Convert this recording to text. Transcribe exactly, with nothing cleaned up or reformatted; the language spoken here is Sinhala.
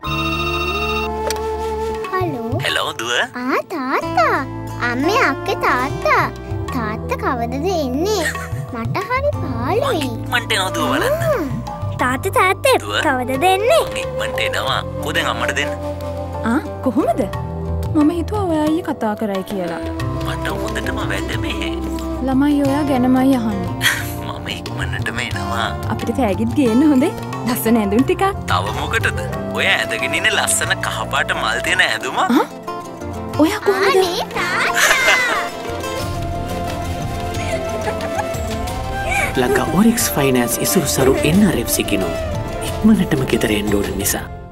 හලෝ. හෙලෝ දුව. ආ තාත්තා. අම්මේ අක්කේ තාත්තා. තාත්තා කවදද එන්නේ? මට හරි පාළුයි. මන්ට එනවා දුව බලන්න. තාත්තා තාත්තේ කවදද එන්නේ? මන්ට එනවා. කොහෙන් අම්මට දෙන්න? ආ කොහොමද? මම හිතුවා ඔයා අයියේ කතා කරයි කියලා. මට හොඳටම වැඩ මේ. ළමයි ඔයා ගැනමයි අහන්නේ. මම ඉක්මනටම එනවා. අපිට තෑගිත් ගේන්න හොඳේ. ලස්සන ඇඳුම් ටිකක්. තව මොකටද? ඔය ඇඳගෙන ඉන්නේ ලස්සන කහපාට මල් තියෙන ඇඳුම. ඔයා කොහොමද? අනේ තාත්තා. Lanka Orix finance Isuru Saru N R F සිකිනු ඉක්මනටම ගෙදර එන්න ඕන නිසා